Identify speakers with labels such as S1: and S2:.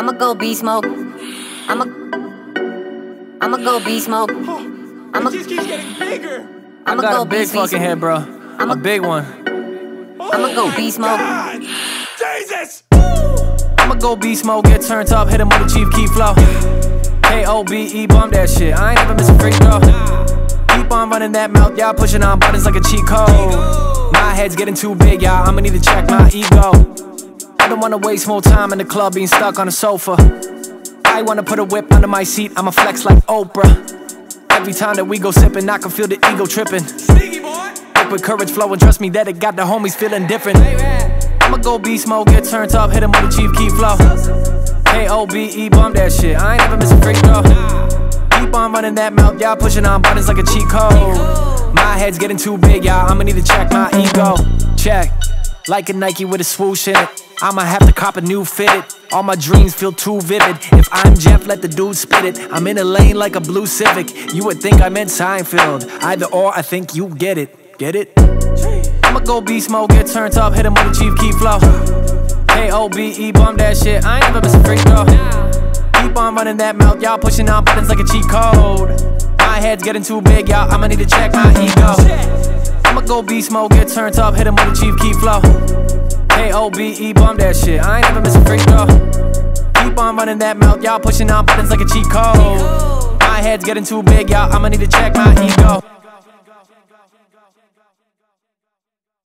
S1: I'ma go beast mode. I'ma go beast mode.
S2: It just keeps getting bigger.
S1: I'ma
S3: got
S1: go
S3: a big fucking head, bro. A big one.
S1: I'ma go beast mode.
S2: God. Jesus!
S3: I'ma go beast mode, get turned up, hit him with a Chief Keef flow. K-O-B-E, bump that shit. I ain't never miss a freak throw. Keep on running that mouth, y'all pushing on buttons like a cheat code. My head's getting too big, y'all. I'ma need to check my ego. I don't wanna waste more time in the club being stuck on a sofa. I wanna put a whip under my seat, I'ma flex like Oprah. Every time that we go sippin', I can feel the ego trippin'.
S2: Sneaky boy!
S3: With courage flowing, trust me that it got the homies feeling different. I'ma go beast mode, get turned up, hit him with a Chief Keef flow. K-O-B-E, bump that shit. I ain't never miss a freak throw. Keep on running that mouth, y'all pushing on buttons like a cheat code. My head's getting too big, y'all. I'ma need to check my ego. Check, like a Nike with a swoosh in it. I'ma have to cop a new fitted. All my dreams feel too vivid. If I'm Jeff, let the dude spit it. I'm in a lane like a blue Civic. You would think I meant Seinfeld. Either or, I think you get it. Get it? I'ma go beast mode, get turned up, hit him with a Chief Keef flow. K-O-B-E, bump that shit. I ain't never miss a freak throw. Keep on running that mouth, y'all pushing on buttons like a cheat code. My head's getting too big, y'all. I'ma need to check my ego. I'ma go beast mode, get turned up, hit him with a Chief Keef flow. K-O-B-E, bump that shit. I ain't never miss a freak throw. Keep on running that mouth, y'all pushing on buttons like a cheat code. My head's getting too big, y'all. I'ma need to check my ego.